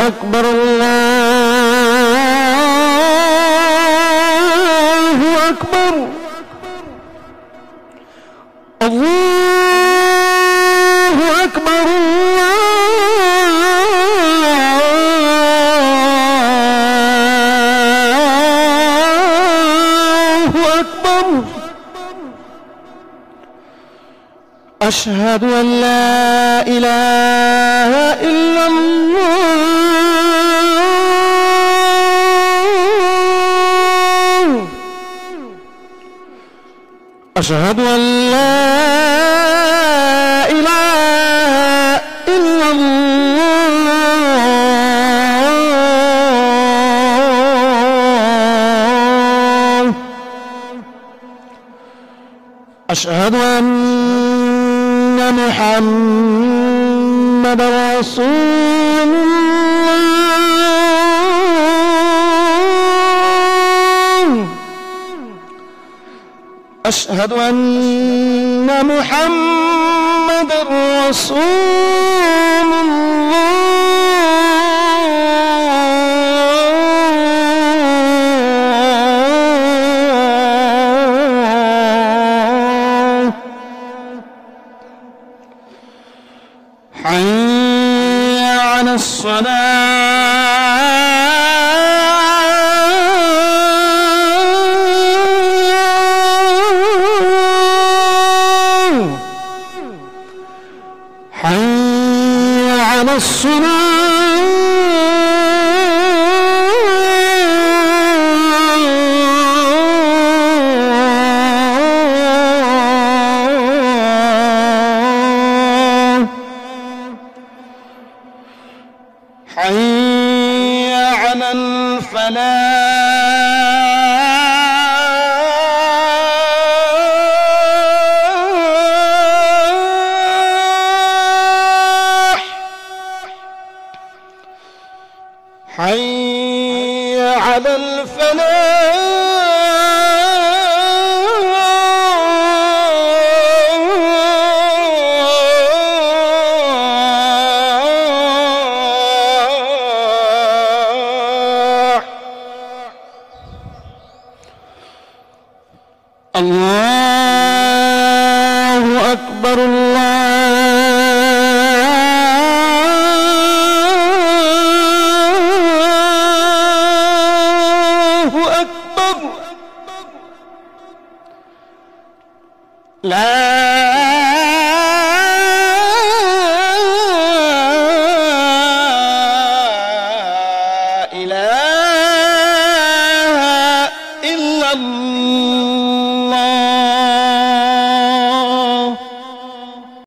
أكبر الله أكبر الله أكبر الله أكبر أشهد أن لا إله إلا الله أشهد أن لا إله إلا الله أشهد أن محمد رسول الله أشهد أن محمد رسول الله حي على الصلاة حي على الصلاة حي على الفلاح حي على الفلاح